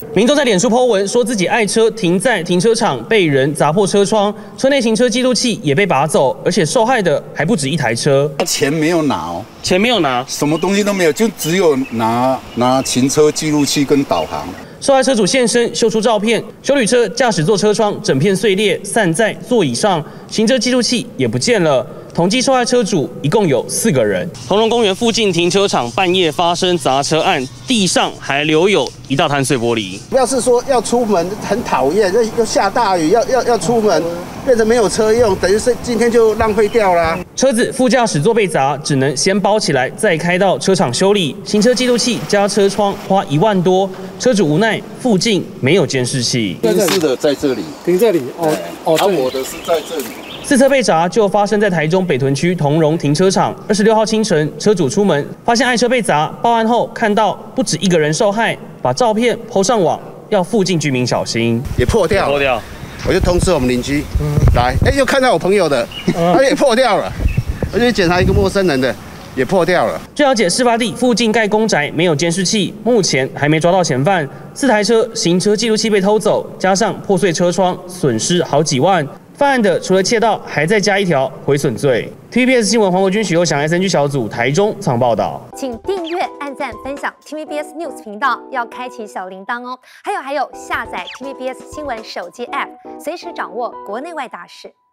民众在脸书 po 文说自己爱车停在停车场被人砸破车窗，车内行车记录器也被拔走，而且受害的还不止一台车。 钱没有拿哦， 钱没有拿， 什么东西都没有，就只有拿行车记录器跟导航。 受害车主现身秀出照片，休旅车驾驶座车窗整片碎裂，散在座椅上，行车记录器也不见了。统计受害车主一共有4个人。同荣公园附近停车场半夜发生砸车案，地上还留有一大滩碎玻璃。 要是说要出门很讨厌，又下大雨，要出门，变成没有车用，等于是今天就浪费掉啦。 车子副驾驶座被砸，只能先包起来，再开到车厂修理。行车记录器加车窗花1万多，车主无奈附近没有监视器。 宾士的在这里， 停这里哦， 我的是在这里。 4车被砸就发生在台中北屯区同荣停车场。26号清晨，车主出门发现爱车被砸，报案后看到不止1个人受害，把照片 po 上网，要附近居民小心。 也破掉，我就通知我们邻居，来，又看到我朋友的，他也破掉了，我就检查一个陌生人的。也破掉了。 据了解，事发地附近盖公宅没有监视器，目前还没抓到嫌犯。4台车行车记录器被偷走，加上破碎车窗，损失好几万。犯案的除了窃盗，还再加一条毁损罪。TVBS 新闻黄国军、许佑翔 SNG 小组台中采报道。 请订阅、按赞、分享 TVBS News 频道，要开启小铃铛哦。还有，下载 TVBS 新闻手机 App， 随时掌握国内外大事。